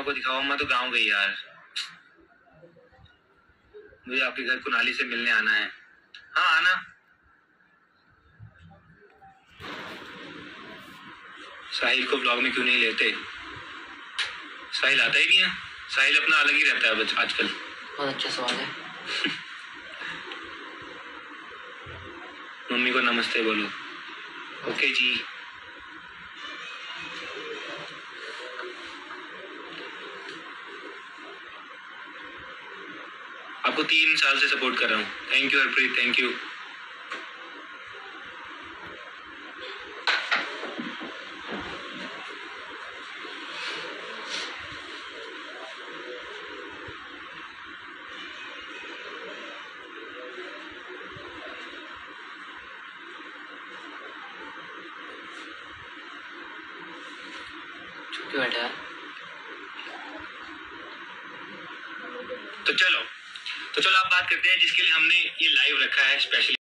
को दिखाओ। अम्मा तो गाँव गई यार, मुझे आपके घर कुनाली से मिलने आना है। हाँ आना। साहिल को ब्लॉग में क्यों नहीं लेते? साहिल आता ही नहीं है, साहिल अपना अलग ही रहता है आजकल। बहुत अच्छा सवाल है। मम्मी को नमस्ते बोलो। ओके जी। आपको 3 साल से सपोर्ट कर रहा हूँ। Thank you Harpreet, thank you. चुप बैठा। तो चलो आप बात करते हैं जिसके लिए हमने ये लाइव रखा है स्पेशली।